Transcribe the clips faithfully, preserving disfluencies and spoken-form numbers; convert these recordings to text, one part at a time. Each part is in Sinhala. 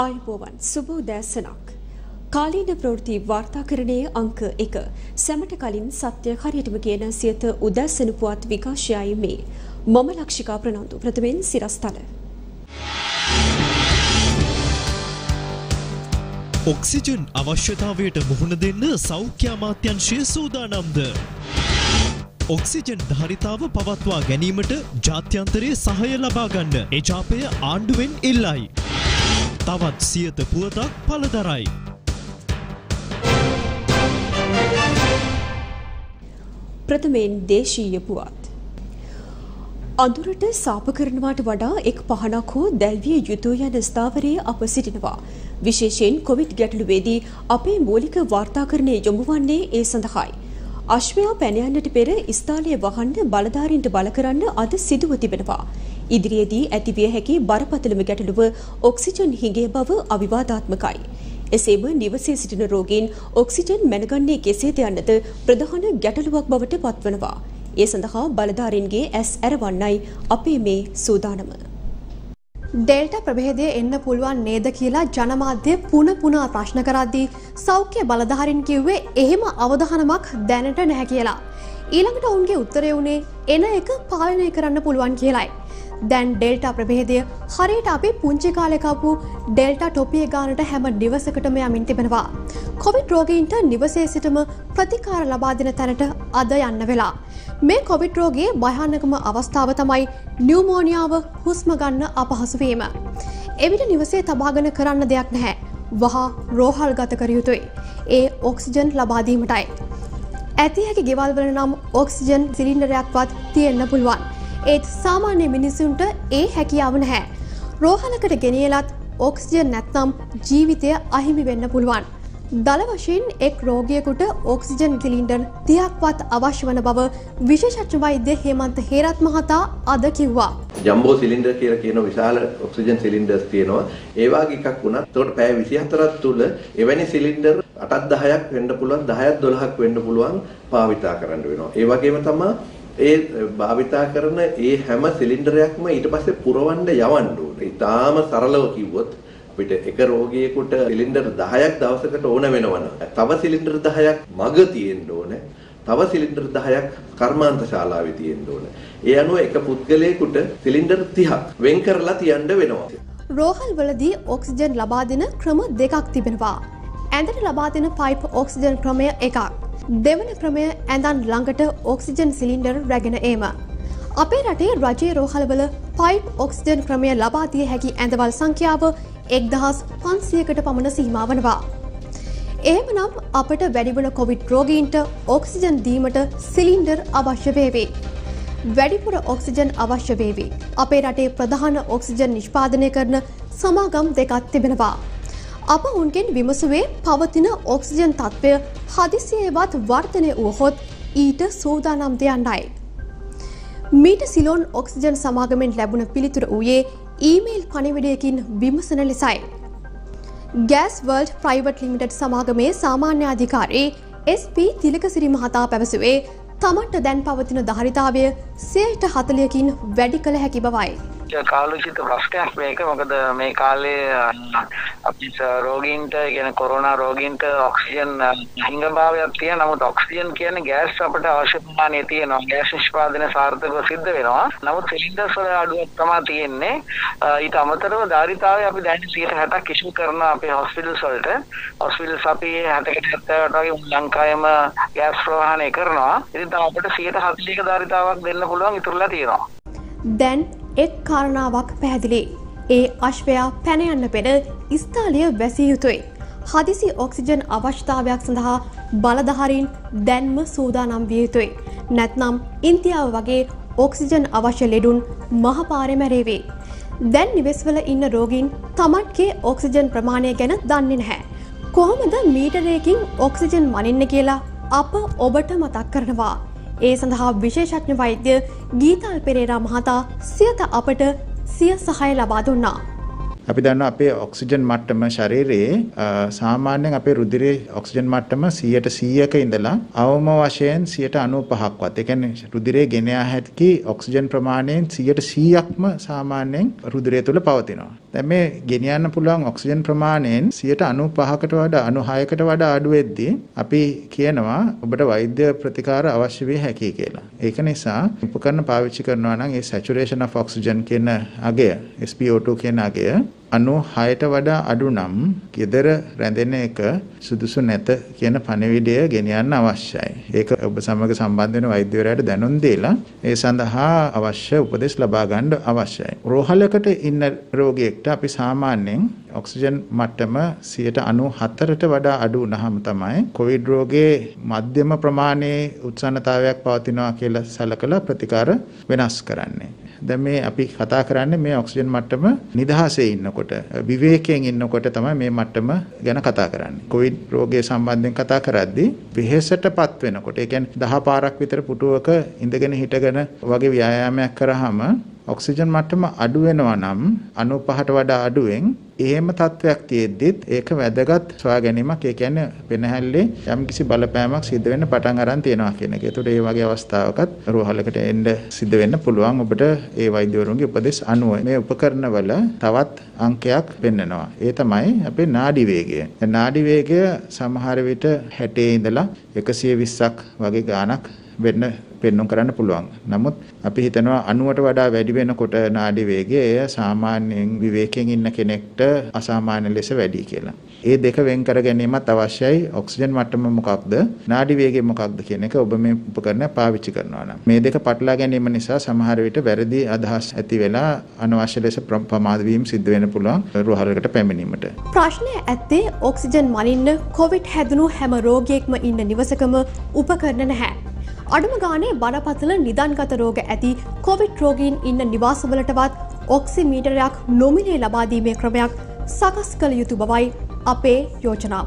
ආයුබෝවන් සුබ උදෑසනක්. කාලීන ප්‍රවෘත්ති වාර්තාකරණයේ අංක එක සැමට කලින් සත්‍ය හරියටම කියන සියත උදෑසන පුවත් විකාශයයි මේ. මම ලක්ෂිකා ප්‍රනන්දු. ප්‍රථමයෙන් සිරස්තල. ඔක්සිජන් අවශ්‍යතාවයට මුහුණ දෙන්න සෞඛ්‍ය අමාත්‍යාංශය සූදානම්ද? ඔක්සිජන් ධාරිතාව පවත්වා ගැනීමට ජාත්‍යන්තරයේ සහාය ලබා ගන්න එජාපය ආණ්ඩුවෙන් ඉල්ලයි. තවත් සියත පුවතක් පළදරයි. ප්‍රථමයෙන් දේශීය පුවත්. අඳුරට සාප කරනවාට වඩා එක් පහනක් හෝ දැල්විය යුතුය යන ස්ථාවරයේ අප සිටිනවා. විශේෂයෙන් කොවිඩ් ගැටලුවේදී අපේ මූලික වාර්තාකරණය යොමු වන්නේ ඒ සඳහායි. අශ්වයා පැන යන්නට පෙර ස්ථාලය වහන්න බලධාරීන්ට බල කරන්න අද සිදුව තිබෙනවා. ඉදිරියේදී ඇතිවිය හැකි බරපතලම ගැටලුව ඔක්සිජන් හිඟේ බව අවිවාදාත්මකයි. එසේම නිවසේ සිටින රෝගීන් ඔක්සිජන් මැනගන්නේ කෙසේද යන්නද ප්‍රධාන ගැටලුවක් බවට පත්වනවා. ඒ සඳහා බලධාරීන්ගේ ඇස් ඇරවන්නයි අපේ මේ සූදානම. ඩෙල්ටා ප්‍රභේදය එන්න පුළුවන් නේද කියලා ජනමාධ්‍ය පුන පුනා ප්‍රශ්න කරද්දී සෞඛ්‍ය බලධාරීන් කිව්වේ එහෙම අවධානමක් දැනට නැහැ කියලා. ඊළඟට ඔවුන්ගේ උත්තරය වුණේ එන එක පාලනය කරන්න පුළුවන් කියලයි. දැන් ඩෙල්ටා ප්‍රභේදය හරියට අපි පුංචි කාලේ කපු ඩෙල්ටා ටොපිය ගානට හැම දිවසකටම යමින් තිබෙනවා. කොවිඩ් රෝගීන්ට නිවසේ සිටම ප්‍රතිකාර ලබා දෙන තැනට අද යන්න වෙලා. මේ කොවිඩ් රෝගයේ භයානකම අවස්ථාව තමයි නියුමෝනියාව හුස්ම ගන්න අපහසු වීම. එවිට නිවසේ තබාගෙන කරන්න දෙයක් නැහැ. වහා රෝහල් ගත කර යුතුයි. ඒ ඔක්සිජන් ලබා දීමටයි. ඇති හැකි ගෙවල් වල නම් ඔක්සිජන් සිලින්ඩරයක්වත් තියෙන්න පුළුවන්. ඒත් සාමාන්‍ය මිනිසුන්ට ඒ හැකියාව නැහැ. රෝහලකට ගෙනියලත් ඔක්සිජන් නැත්නම් ජීවිතය අහිමි වෙන්න පුළුවන්. දල වශයෙන් එක් රෝගියෙකුට ඔක්සිජන් සිලින්ඩර් තිහක්වත් අවශ්‍ය වන බව විශේෂඥ වෛද්‍ය හේමන්ත හේරත් මහතා අද කිව්වා. ජම්බෝ සිලින්ඩර් කියලා කියන විශාල ඔක්සිජන් සිලින්ඩර්ස් තියෙනවා. ඒ වගේ එකක් වුණත් ඒකට පැය විසිහතරක් තුල එවැනි සිලින්ඩර් අටක් දහයක් වෙන්න පුළුවන්, දහයක් දොළහක් වෙන්න පුළුවන් භාවිතා කරන්න වෙනවා. ඒ වගේම තමයි ඒ භාවිතා කරන ඒ හැම සිලින්ඩරයක්ම ඊට පස්සේ පුරවන්න යවන්න ඕනේ. ඊටාම සරලව කිව්වොත් අපිට එක රෝගියෙකුට සිලින්ඩර් දහයක් දවසකට ඕන වෙනවනම් තව සිලින්ඩර් දහයක් මග තියෙන්න ඕනේ. තව සිලින්ඩර් දහයක් කර්මාන්ත ශාලාවේ තියෙන්න ඕනේ. ඒ අනුව එක පුද්ගලයෙකුට සිලින්ඩර් තිහක් වෙන් කරලා තියන්න වෙනවා. රෝහල් වලදී ඔක්සිජන් ලබා දෙන ක්‍රම දෙකක් තිබෙනවා. ඇඳට ලබා දෙන පයිප් ඔක්සිජන් ක්‍රමය එකක්. දෙවන ක්‍රමය ඇඳන් ළඟට ඔක්සිජන් සිලින්ඩර් රැගෙන ඒම. අපේ රටේ රජයේ රෝහල්වල පයිප් ඔක්සිජන් ක්‍රමය ලබා දිය හැකි ඇඳවල් සංඛ්‍යාව එක්දහස් පන්සියයකට පමණ සීමා වනවා. එහෙමනම් අපට වැඩිවන කොවිඩ් රෝගීන්ට ඔක්සිජන් දීමට සිලින්ඩර් අවශ්‍ය වේවි. වැඩිපුර ඔක්සිජන් අවශ්‍ය වේවි. අපේ රටේ ප්‍රධාන ඔක්සිජන් නිෂ්පාදනය කරන සමාගම් දෙකක් තිබෙනවා. අප උන්ගෙන් විමසුවේ පවතින ඔක්සිජන් තත්ත්වය හදිසියේවත් වර්ධනය වුවහොත් ඊට සූදානම් දෙයන්නයි. මීට සිලෝන් ඔක්සිජන් සමාගමෙන් ලැබුණ පිළිතුර වූයේ ඊමේල් පණිවිඩයකින් විමසන ලෙසයි. ගෑස් වර්ල්ඩ් ප්‍රයිවට් ලිමිටඩ් සමාගමේ සාමාන්‍ය අධිකාරී එස් පී තිලකසිරි මහතා පැවසුවේ තමන්ට දැන් පවතින ධාරිතාවය සියයට හතළිහකින් වැඩි කළ හැකි බවයි. කාලෝචිත ප්‍රශ්නයක් මේක. මොකද මේ කාලේ අපි රෝගීන්ට කියන කොරෝනා රෝගීන්ට ඔක්සිජන් හිඟභාවයක් තියෙන. නමුත් ඔක්සිජන් කියන්නේ ගෑස් අපිට අවශ්‍ය ප්‍රමාණය තියෙනවා. ගෑස් නිෂ්පාදනය සාර්ථකව සිද්ධ වෙනවා. නමුත් සිලින්ඩර්ස් වල අඩුවක් තමයි තියෙන්නේ. ඊට අමතරව ධාරිතාවය අපි දැන් සියයට හැටක් ඉෂු කරනවා අපේ හොස්පිටල්ස් වලට. හොස්පිටල්ස් අපි හැටකට හැත්තෑවට වගේ ලංකාවෙම ගෑස් ප්‍රවාහනය කරනවා. ඉතින් තව අපිට සියයට හතළිහක ධාරිතාවක් දෙන්න පුළුවන් ඉතුරුලා තියෙනවා. දැන් එක් කාරණාවක් පැහැදිලි. ඒ අශ්වයා පැන යන්න පෙර ස්ථාලය වැසිය යුතුයි. හදිසි ඔක්සිජන් අවශ්‍යතාවයක් සඳහා බලධාරීන් දැන්ම සූදානම් විය යුතුයි. නැත්නම් ඉන්දියාව වගේ ඔක්සිජන් අවශ්‍ය ලෙඩුන් මහපාරේ මැරේවි. දැන් නිවෙස්වල ඉන්න රෝගීන් තමන්ගේ ඔක්සිජන් ප්‍රමාණය ගැන දන්නේ නැහැ. කොහොමද මීටරයකින් ඔක්සිජන් මනින්න කියලා අප ඔබට මතක් කරනවා. ඒ සඳහා විශේෂඥ වෛද්‍ය ගීතල් පෙරේරා මහතා සියත අපට සිය සහාය ලබා දුන්නා. අපි දන්නවා අපේ ඔක්සිජන් මට්ටම ශරීරයේ සාමාන්‍යයෙන් අපේ රුධිරයේ ඔක්සිජන් මට්ටම සියයට සීයක ඉඳලා අවම වශයෙන් සියයට අනූපහක්වත්. ඒ කියන්නේ රුධිරයේ ගෙන යා හැකි ඔක්සිජන් ප්‍රමාණයෙන් සියයට සීයක්ම සාමාන්‍යයෙන් රුධිරය තුළ පවතිනවා. දැන් මේ ගෙනියන්න පුළුවන් ඔක්සිජන් ප්‍රමාණයෙන් සියයට අනූපහකට වඩා අනූහයකට වඩා අඩු වෙද්දී අපි කියනවා ඔබට වෛද්‍ය ප්‍රතිකාර අවශ්‍ය වේ හැකියි කියලා. ඒක නිසා උපකරණ පාවිච්චි කරනවා නම් ඒ saturation of oxygen කියන අගය S p O two කියන අගය අනූහයට වඩා අඩු නම් gedara රැඳෙන එක සුදුසු නැත කියන පණිවිඩය ගෙනියන්න අවශ්‍යයි. ඒක ඔබ සමග සම්බන්ධ වෙන වෛද්‍යවරයාට දැනුම් දීලා ඒ සඳහා අවශ්‍ය උපදෙස් ලබා ගන්න අවශ්‍යයි. රෝහලකට ඉන්න රෝගියෙක්ට අපි සාමාන්‍යයෙන් ඔක්සිජන් මට්ටම සියයට අනූහතරට වඩා අඩු වුණාම තමයි කොවිඩ් රෝගයේ මධ්‍යම ප්‍රමාණයේ උත්සන්නතාවයක් පවතිනවා කියලා සැලකලා ප්‍රතිකාර වෙනස් කරන්නේ. දැන් මේ අපි කතා කරන්නේ මේ ඔක්සිජන් මට්ටම නිදහසේ ඉන්නකොට විවේකයෙන් ඉන්නකොට තමයි මේ මට්ටම ගැන කතා කරන්නේ. කොවිඩ් රෝගය සම්බන්ධයෙන් කතා කරද්දී වෙහෙසටපත් වෙනකොට ඒ කියන්නේ දහ පාරක් විතර පුටුවක ඉඳගෙන හිටගෙන වගේ ව්‍යායාමයක් කරාම ඔක්සිජන් මට්ටම අඩු වෙනවා නම් අනූපහට වඩා අඩුවෙන් එහෙම තත්වයක් තියෙද්දිත් ඒක වැදගත් සොයා ගැනීමක්. ඒ කියන්නේ පෙනහැල්ලේ යම්කිසි බලපෑමක් සිද්ධ වෙන්න පටන් අරන් තියෙනවා කියන එක. ඒතකොට මේ වගේ අවස්ථාවකත් රෝහලකට එන්න සිද්ධ වෙන්න පුළුවන්. ඔබට ඒ වෛද්‍යවරුන්ගේ උපදෙස් අනුව මේ උපකරණවල තවත් අංකයක් පෙන්නනවා. ඒ තමයි අපේ නාඩි වේගය. නාඩි වේගය සමහර විට හැටේ ඉඳලා එකසිය විස්සක් වගේ ගාණක් වෙන්න පෙන්වන්න කරන්න පුළුවන්. නමුත් අපි හිතනවා අනූවට වඩා වැඩි වෙනකොට නාඩි වේගය එය සාමාන්‍යයෙන් විවේකයෙන් ඉන්න කෙනෙක්ට අසාමාන්‍ය ලෙස වැඩි කියලා. ඒ දෙක වෙන් කර ගැනීමත් අවශ්‍යයි. ඔක්සිජන් මට්ටම මොකක්ද? නාඩි වේගය මොකක්ද කියන එක ඔබ මේ උපකරණය පාවිච්චි කරනවා නම්. මේ දෙක පටලවා ගැනීම නිසා සමහර විට වැරදි අදහස් ඇති වෙලා අනවශ්‍ය ලෙස ප්‍රමාද වීම සිද්ධ වෙන්න පුළුවන් රෝහලකට පැමිණීමට. ප්‍රශ්නය ඇත්තේ ඔක්සිජන් මනින්න කොවිඩ් හැදුණු හැම රෝගියෙක්ම ඉන්න නිවසකම උපකරණ නැහැ. අඩුම ගානේ බරපතල නිදන්ගත රෝග ඇති කොවිඩ් රෝගීන් ඉන්න නිවාසවලටවත් ඔක්සිමීටරයක් නොමිලේ ලබා දීමේ ක්‍රමයක් සකස් කළ යුතු බවයි අපේ යෝජනාව.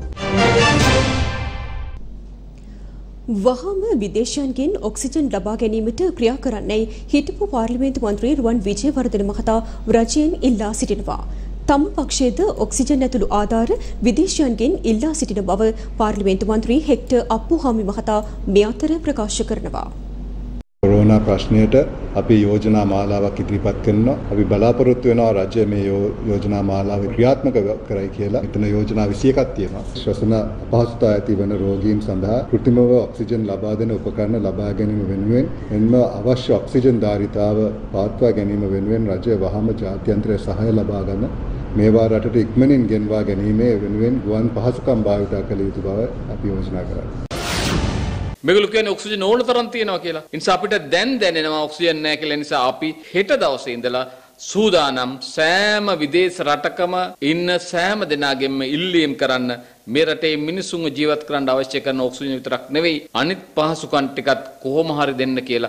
වහාම විදේශයන්ගෙන් ඔක්සිජන් ලබා ගැනීමට ක්‍රියා කරන්නයි හිටපු පාර්ලිමේන්තු මන්ත්‍රී රුවන් විජේවර්ධන මහතා රජයෙන් ඉල්ලා සිටිනවා. තම පක්ෂයේද ඔක්සිජන් ඇතුළු ආධාර විදේශයන්ගෙන් ඉල්ලා සිටින බව පාර්ලිමේන්තු මන්ත්‍රී හෙක්ටර් අප්පුහාමි මහතා මේ අතර ප්‍රකාශ කරනවා. කොරෝනා ප්‍රශ්නයට අපි යෝජනා මාලාවක් ඉදිරිපත් කරනවා. අපි බලාපොරොත්තු වෙනවා රජය මේ යෝජනා මාලාව ක්‍රියාත්මක කරයි කියලා. මෙතන යෝජනා විසි එකක් තියෙනවා. ශ්වසන අපහසුතාව ඇති වන රෝගීන් සඳහා කෘත්‍රිමව ඔක්සිජන් ලබා දෙන උපකරණ ලබා ගැනීම වෙනුවෙන් එන්ම අවශ්‍ය ඔක්සිජන් ධාරිතාව පවත්වා ගැනීම වෙනුවෙන් රජය වහාම ජාත්‍යන්තර සහාය ලබා ගන්න මේවා රටට ඉක්මනින් ගෙන්වා ගැනීමේ වෙනුවෙන් ගුවන් පහසුකම් භාවිත කළ යුතු බව අපි යෝජනා කරනවා. මේගොල්ලෝ කියන්නේ ඔක්සිජන් ඕන තරම් තියෙනවා කියලා. ඒ නිසා අපිට දැන් දැනෙනවා ඔක්සිජන් නැහැ කියලා. නිසා අපි හෙට දවසේ ඉඳලා සූදානම් සෑම විදේශ රටකම ඉන්න සෑම දෙනාගෙම ඉල්ලීම් කරන්න මේ රටේ මිනිසුන්ව ජීවත් කරන්න අවශ්‍ය කරන ඔක්සිජන් විතරක් නෙවෙයි අනිත් පහසුකම් ටිකත් කොහොම හරි දෙන්න කියලා.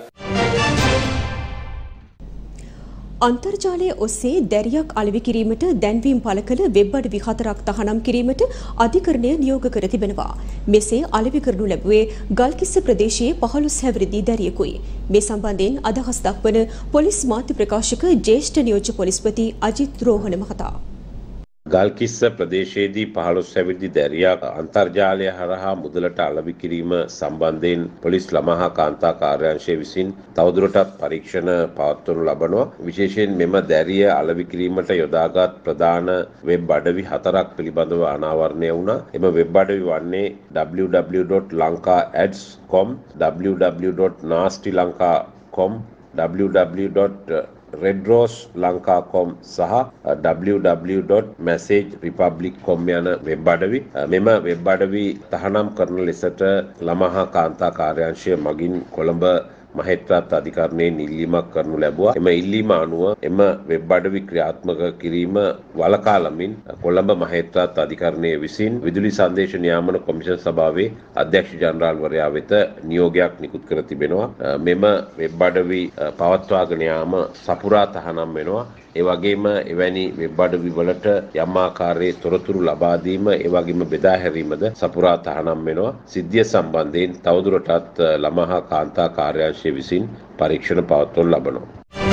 අන්තර්ජාලය ඔස්සේ දැරියක් අලෙවි කිරීමට දැන්වීම් පළ කළ වෙබ් අඩවි හතරක් තහනම් කිරීමට අධිකරණය නියෝග කර තිබෙනවා. මෙසේ අලෙවි කරනු ලැබුවේ ගල්කිස්ස ප්‍රදේශයේ පහළොස් හැවිරිදි දැරියකුයි. මේ සම්බන්ධයෙන් අදහස් දක්වන පොලිස් මාධ්‍ය ප්‍රකාශක ජ්‍යෙෂ්ඨ නියෝජ්‍ය පොලිස්පති අජිත් රෝහණ මහතා. ගල්කිස්ස ප්‍රදේශයේදී පහළොස් හැවිරිදි දැරියක් අන්තර්ජාලය හරහා මුදලට අලෙවි කිරීම සම්බන්ධයෙන් පොලිස් ළමා හා කාන්තා කාර්යාංශය විසින් තවදුරටත් පරීක්ෂණ පවත්වනු ලබනවා. විශේෂයෙන් මෙම දැරිය අලෙවි කිරීමට යොදාගත් ප්‍රධාන වෙබ් අඩවි හතරක් පිළිබඳව අනාවරණය වුණා. එම වෙබ් අඩවි වන්නේ w w w dot lanka ads dot com, w w w dot nasty lanka dot com, w w w dot redrose lanka dot com සහ w w w dot message republic dot com යන වෙබ් අඩවි. මෙම වෙබ් අඩවි තහනම් කරන ලෙසට ළමා හා කාන්තා කාර්යාංශය මගින් කොළඹ මහේත්‍රාත් අධිකරණයෙන් ඉල්ලීමක් කරනු ලැබුවා. එම ඉල්ලීම අනුව එම වෙබ් අඩවි ක්‍රියාත්මක කිරීම වළකා ළමින් කොළඹ මහේත්‍රාත් අධිකරණයේ විසින් විදුලි සංදේශ නියාමන කොමිෂන් සභාවේ අධ්‍යක්ෂ ජනරාල්වරයා වෙත නියෝගයක් නිකුත් කර තිබෙනවා. මෙම වෙබ් අඩවි පවත්වාගෙන යාම සපුරා තහනම් වෙනවා. ඒ වගේම එවැනි වෙබ් අඩවි වලට යම් ආකාරයේ තොරතුරු ලබා දීම ඒ වගේම බෙදා හැරීමද සපුරා තහනම් වෙනවා. සිද්ධිය සම්බන්ධයෙන් තවදුරටත් ළමා හා කාන්තා කාර්යාංශය විසින් පරීක්ෂණ පවත්වනු ලබනවා.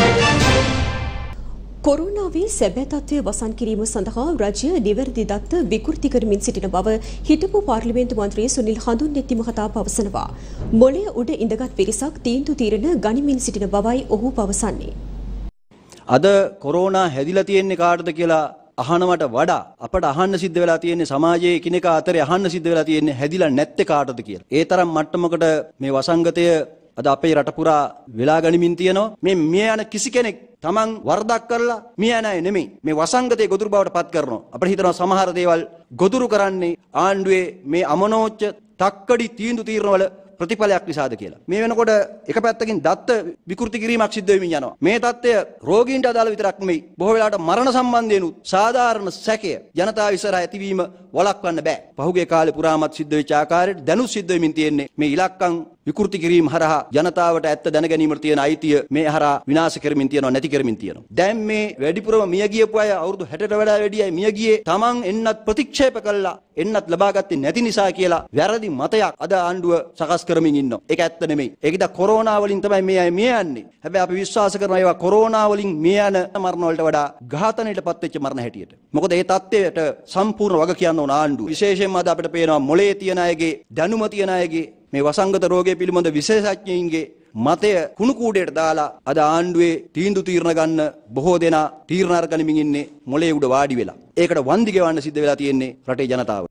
කොරෝනාවේ සැබෑ තත්ත්වය වසන් කිරීම සඳහා රජය නිවැරදි දත්ත විකෘති කරමින් සිටින බව හිටපු පාර්ලිමේන්තු මන්ත්‍රී සුනිල් හඳුන්නෙත්ති මහතා පවසනවා. මොළය උඩ ඉඳගත් පිරිසක් තීන්දුව తీරන ගනිමින් සිටින බවයි ඔහු පවසන්නේ. අද කොරෝනා හැදිලා තියෙන්නේ කාටද කියලා අහනවට වඩා අපට අහන්න සිද්ධ වෙලා තියෙන්නේ සමාජයේ එකිනෙකා අතරේ අහන්න සිද්ධ වෙලා තියෙන්නේ හැදිලා නැත්තේ කාටද කියලා. ඒ තරම් මට්ටමකට මේ වසංගතය අද අපේ රට පුරා වෙලා ගනිමින් තියෙනවා. මේ මිය යන කිසි කෙනෙක් තමන් වරදක් කරලා මිය යන අය නෙමෙයි. මේ වසංගතයේ ගොදුරු බවට පත් කරනවා. අපිට හිතනවා සමහර දේවල් ගොදුරු කරන්නේ ආණ්ඩුවේ මේ අමනෝච්ච තක්කඩි තීන්දුව తీරනවල ප්‍රතිඵලයක් නිසාද කියලා. මේ වෙනකොට එක පැත්තකින් දත්ත විකෘති කිරීමක් සිද්ධ වෙමින් යනවා. මේ தත්ත්වය රෝගීන්ට අදාළ විතරක් නෙමෙයි. බොහෝ වෙලාවට මරණ සම්බන්ධයෙන් උත් සාධාරණ සැකය ජනතාව ඉස්සරහා ඇතිවීම වළක්වන්න බෑ. පහුගිය කාලේ පුරාමත් සිද්ධ වෙච්ච ආකාරයට දැනුත් සිද්ධ වෙමින් තියෙන්නේ මේ ඉලක්කම් විකෘති කිරීම හරහා ජනතාවට ඇත්ත දැන ගැනීමට තියෙන අයිතිය මේ හරහා විනාශ කරමින් තියෙනවා, නැති කරමින් තියෙනවා. දැන් මේ වැඩිපුරම මිය ගියපු අය අවුරුදු හැටට වඩා වැඩි අය මිය ගියේ තමන් එන්නත් ප්‍රතික්ෂේප කළා, එන්නත් ලබාගත්තේ නැති නිසා කියලා වැරදි මතයක් අද ආණ්ඩුව සකස් කරමින් ඉන්නවා. ඒක ඇත්ත නෙමෙයි. ඒකද කොරෝනා වලින් තමයි මේ අය මිය යන්නේ. හැබැයි අපි විශ්වාස කරනවා ඒවා කොරෝනා වලින් මිය යන මරණ වලට වඩා ඝාතනයටපත් වෙච්ච මරණ හැටියට. මොකද ඒ தත්ත්වයට සම්පූර්ණ වග කියන්න ඕන ආණ්ඩුව. විශේෂයෙන්ම අද අපිට පේනවා මොලේ තියන අයගේ, දැනුම තියන අයගේ මේ වසංගත රෝගය පිළිබඳ විශේෂඥයින්ගේ මතය කුණු කූඩේට දාලා අද ආණ්ඩුවේ තීන්දුව తీරන ගන්න බොහෝ දෙනා තීරණ අරගනිමින් ඉන්නේ මොලේ උඩ වාඩි වෙලා. ඒකට වන්දි ගෙවන්න සිද්ධ වෙලා තියෙන්නේ රටේ ජනතාව.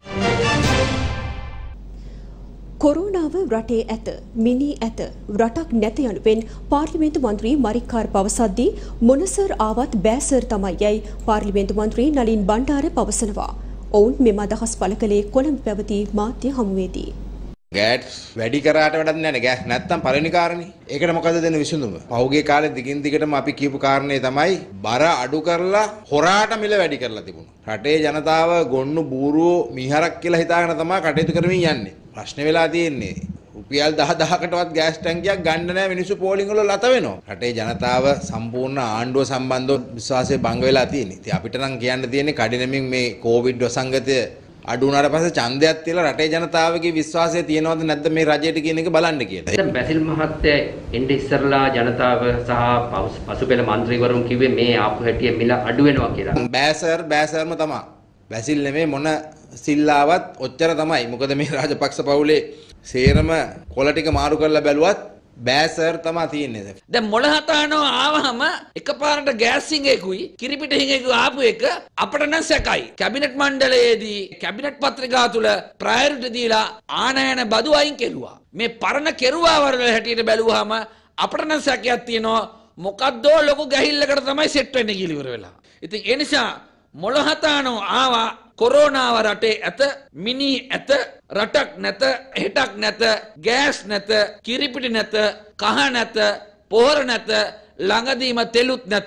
කොරෝනාව රටේ ඇත, මිනී ඇත, රටක් නැත යනුවෙන් පාර්ලිමේන්තු මන්ත්‍රී මරික්කාර් පවසද්දී මොනසර් ආවත් බෑසර් තමයි යයි පාර්ලිමේන්තු මන්ත්‍රී නලින් බණ්ඩාර පවසනවා. ඔවුන් මෙම අදහස් පළ කළේ කොළඹ පැවති මාධ්‍ය හමුවේදී. ගෑස් වැඩි කරාට වැඩක් නැහැ. ගෑස් නැත්තම් පළවෙනි කාරණේ. ඒකට මොකද දෙන්න විසඳුම? පහුගිය කාලේ දිගින් දිගටම අපි කියපු කාරණේ තමයි බර අඩු කරලා හොරාට මිල වැඩි කරලා තිබුණා. රටේ ජනතාව ගොන්නු බූරුවෝ මිහරක් කියලා හිතාගෙන තමයි කටයුතු කරමින් යන්නේ. ප්‍රශ්නේ වෙලා තියෙන්නේ රුපියල් දහ දහකටවත් ගෑස් ටැංකියක් ගන්න නැහැ, මිනිස්සු පෝලිං වල ලත වෙනවා. රටේ ජනතාව සම්පූර්ණ ආණ්ඩුව සම්බන්ධව විශ්වාසය භංග වෙලා තියෙන්නේ. ඉතින් අපිට නම් කියන්න තියෙන්නේ කඩිනමින් මේ කොවිඩ් වසංගතය අඩු වුණාට පස්සේ ඡන්දයක් තියලා රටේ ජනතාවගේ විශ්වාසය තියෙනවද නැද්ද මේ රජයට කියන එක බලන්න කියලා. දැන් බැසිල් මහත්තයා එnde ඉස්සරලා ජනතාව සහ පසුපෙළ മന്ത്രിවරුන් කිව්වේ මේ ආපු හැටිය මිල අඩු වෙනවා කියලා. බෑ සර්, බෑ සර්ම තමයි. බැසිල් නෙමෙයි මොන සිල්ලාවත් ඔච්චර තමයි. මොකද මේ රාජපක්ෂ පවුලේ සේරම කොළ ටික මාරු කරලා බැලුවත් බෑ සර් තමයි තියෙන්නේ. දැන් මොළ හතානෝ ආවහම එකපාරට ගෑස් හිඟේකුයි කිරිපිට හිඟේකුයි ආපු එක අපට නම් සැකයි. කැබිනට් මණ්ඩලයේදී කැබිනට් පත්‍රිකා තුල ප්‍රයොරිටි දීලා ආනයන බදු අයින් කෙරුවා. මේ පරණ කෙරුවා වල හැටියට බැලුවාම අපට නම් සැකයක් තියෙනවා මොකද්දෝ ලොකු ගැහිල්ලකට තමයි සෙට් වෙන්නේ කියලා ඉවර වෙලා. ඉතින් ඒ නිසා මොළ හතානෝ ආවා කොරෝනාව රටේ ඇත, මිනී ඇත, රටක් නැත, හෙටක් නැත, ගෑස් නැත, කිරිපිටි නැත, කහ නැත, පොහොර නැත, ළඟදීම තෙලුත් නැත.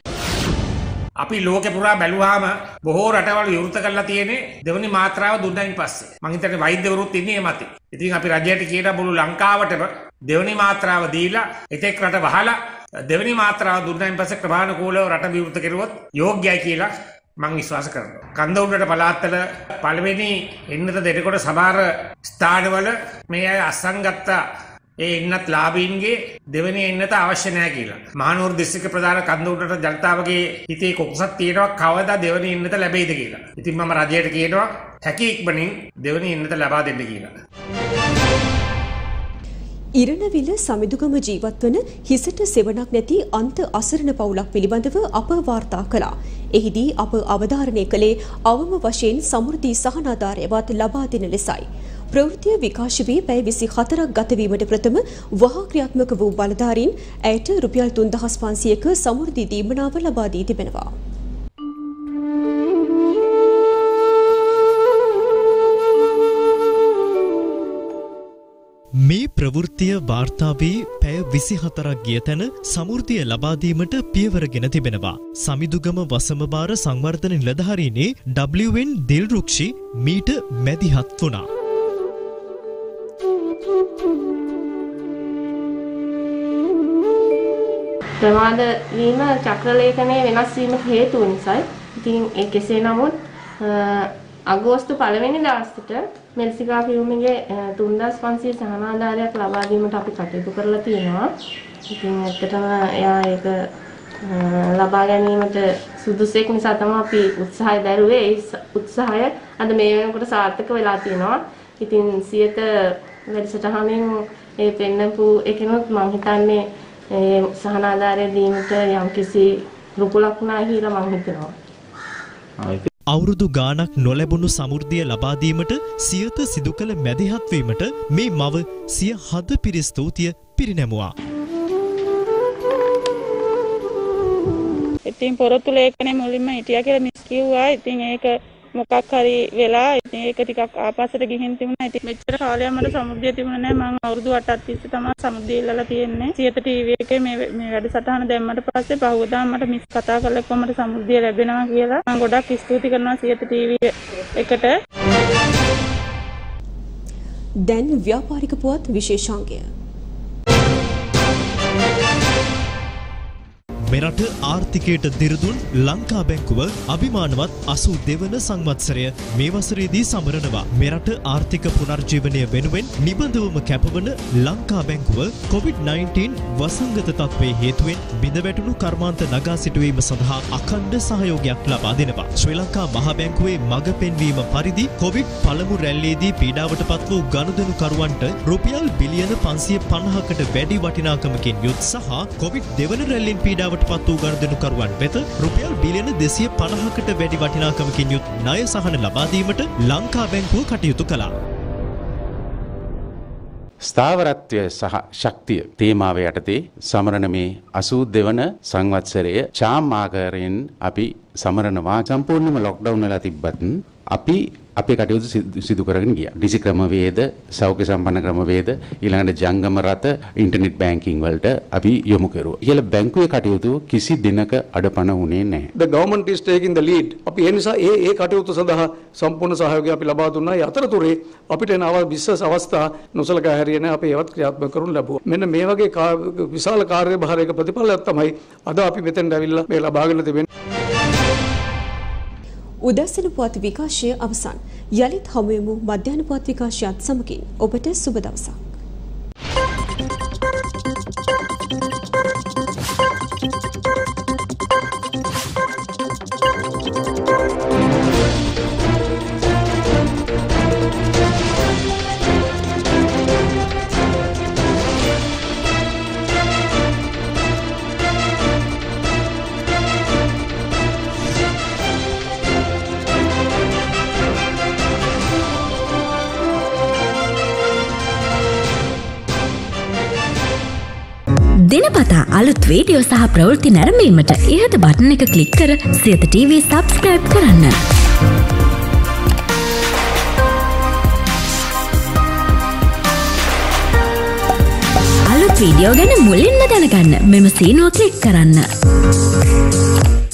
අපි ලෝකෙ පුරා බැලුවාම බොහෝ රටවල් විවෘත කරලා තියෙන්නේ දෙවනි මාත්‍රාව දුන්නයින් පස්සේ. මං හිතන්නේ වෛද්‍යවරුත් ඉන්නේ මේ මතේ. ඉතින් අපි රජයට කියන මුළු ලංකාවටම දෙවනි මාත්‍රාව දීලා එතෙක් රට වහලා දෙවනි මාත්‍රාව දුන්නයින් පස්සේ ක්‍රමානුකූලව රට විවෘත කරුවොත් යෝග්‍යයි කියලා මං විශ්වාස කරනවා. කන්දවුරට පළාත්වල පළවෙනි එන්නත දෙනකොට සමහර ස්ථානවල මේ අය අසංගත ඒ එන්නත් ලාභීන්ගේ දෙවෙනි එන්නත අවශ්‍ය නැහැ කියලා. මහනුවර දිස්ත්‍රික්ක ප්‍රධාන කන්දවුරට ජනතාවගේ හිතේ කොකසක් තියෙනවා කවදා දෙවෙනි එන්නත ලැබෙයිද කියලා. ඉතින් මම රජයට කියනවා හැකි ඉක්මනින් දෙවෙනි එන්නත ලබා දෙන්න කියලා. ඉරණවිල සමිඳුගම ජීවත් වන හිසට සෙවණක් නැති අන්ත අසරණ පවුලක් පිළිබඳව අප වාර්තා කළා. එහිදී අප අවධාරණය කළේ අවම වශයෙන් සමෘද්ධි සහනාධාරයවත් ලබා දෙන ලෙසයි. ප්‍රවෘත්තිය විකාශ වී පැය විසිහතරක් ගතවීමට ප්‍රථම වහා ක්‍රියාත්මක වූ බලධාරීන් ඇයට රුපියල් තුන්දහස් පන්සියයක සමෘද්ධි දීමනාව ලබා දී තිබෙනවා. මේ ප්‍රවෘත්තිය වාර්තාවේ පැය විසිහතරක් ගිය තැන සමෘද්ධිය ලබාදීමට පියවරගෙන තිබෙනවා. සමිඳුගම වසමබාර සංවර්ධන නිලධාරීනේ ඩබ්ලිව් එන් දිල්රුක්ෂි මීට මැදිහත් වුණා. ප්‍රමාද වීම චක්‍රලේඛනයේ වෙනස් වීමට හේතු නිසායි. ඉතින් ඒ කෙසේ නමුත් අගෝස්තු පළවෙනි දවසට මෙල්සිකා ෆිල්ම්ගේ තුන්දාස් පන්සිය සහනාධාරයක් ලබා දීමට අපි කටයුතු කරලා තියෙනවා. ඉතින් ඇත්තටම එයා ඒක ලබා ගැනීමට සුදුසෙක් නිසා තමයි අපි උත්සාහය දරුවේ. ඒ උත්සාහය අද මේ වෙනකොට සාර්ථක වෙලා තියෙනවා. ඉතින් සියත වැඩසටහනෙන් ඒ පෙන්නපු එකනොත් මම හිතන්නේ ඒ සහනාධාරය දීමට යම්කිසි රුකුලක් නැහැ කියලා මම හිතනවා. අවුරුදු ගානක් නොලැබුණු සමෘද්ධිය ලබා දීමට සියත සිදු කළ මැදිහත් වීමට මේ මව සිය හද පිරි ස්තුතිය පිරිනැමුවා. ඉතින් පොරොත්තු ලේඛනේ මුලින්ම හිටියා කියලා මිස් කිව්වා. ඉතින් ඒක මොකක් හරි වෙලා ඉතින් ඒක ටිකක් ආපස්සට ගිහින් තිබුණා. ඉතින් මෙච්චර කාලයක් මට සමුද්‍රය තිබුණේ නැහැ. මම අවුරුදු අටක් තිස්සේ තමයි සමුද්‍රය ඉල්ලලා තියෙන්නේ. සියත ටීවී එකේ මේ මේ වැඩසටහන දැම්මට පස්සේ පහුවදා මට මිස් කතා කරලා කොහමද සමුද්‍රය ලැබෙනවා කියලා මම ගොඩක් ස්තුති කරනවා සියත ටීවී එකට. දැන් ව්‍යාපාරික පුවත් විශේෂාංගය. මෙරට ආර්ථිකයට දිරදුන් ලංකා බැංකුව අභිමානවත් අසූ දෙවන සංවත්සරය මේ වසරේදී සමරනවා. මෙරට ආර්ථික පුනර්ජීවනය වෙනුවෙන් නිබඳවම කැපවන ලංකා බැංකුව කොවිඩ් නයින්ටීන් වසංගත තත්ත්වයේ හේතුවෙන් බිඳවැටුණු කර්මාන්ත නගා සිටුවීම සඳහා අඛණ්ඩ සහයෝගයක් ලබා දෙනවා. ශ්‍රී ලංකා මහ බැංකුවේ මඟ පෙන්වීම පරිදි කොවිඩ් පළමු රැල්ලේදී පීඩාවට පත් වූ ගනුදෙනුකරුවන්ට රුපියල් බිලියන පන්සිය පනහකට වැඩි වටිනාකමකින් යුත් සහ කොවිඩ් දෙවන රැල්ලෙන් පීඩාවට පත් වූ ගනුදෙනුකරුවන් වෙත රුපියල් බිලියන දෙසිය පනහකට වැඩි වටිනාකමකින් යුත් ණය සහන ලබා දීමට ලංකා බැංකුව කටයුතු කළා. ස්ථාවරත්වය සහ ශක්තිය තේමාව යටතේ සමරන මේ අසූ දෙවන සංවත්සරය චාම් ආකාරයෙන් අපි සමරනවා. සම්පූර්ණයෙන්ම ලොක්ඩවුන් වෙලා තිබ්බත් අපි අපේ කටයුතු සිදු කරගෙන ගියා. ඩිසි ක්‍රමවේද, සෞඛ්‍ය සම්පන්න ක්‍රමවේද, ඊළඟට ජංගම රථ, ඉන්ටර්නෙට් බැංකින් වලට අපි යොමු කරුවා. කියලා බැංකුවේ කටයුතු කිසි දිනක අඩපණ වුණේ නැහැ. The government is taking the lead. අපි ඒ නිසා ඒ ඒ කටයුතු සඳහා සම්පූර්ණ සහයෝගය අපි ලබා දුන්නා. ඒ අතරතුරේ අපිට එන විශ්වාස අවස්ථා නොසලකා හැරියේ අපි ඒවත් ක්‍රියාත්මක කරනු ලැබුවා. මෙන්න මේ වගේ විශාල කාර්යභාරයක ප්‍රතිඵලයක් තමයි අද අපි මෙතෙන්ට ඇවිල්ලා මේ ලබාගෙන තිබෙන්නේ. උදැසන පුවත් විකාශය අවසන්. යළිත් හමුවෙමු මධ්‍යහන පුවත් විකාශයත් සමගින්. ඔබට සුබ දවසක්. දිනපතා අලුත් වීඩියෝ සහ ප්‍රවෘත්ති නැරඹීමට ඉහත බටන් එක ක්ලික් කර සියත ටීවී සබ්ස්ක්‍රයිබ් කරන්න. අලුත් වීඩියෝ ගැන මුලින්ම දැනගන්න මෙම සීනුව ක්ලික් කරන්න.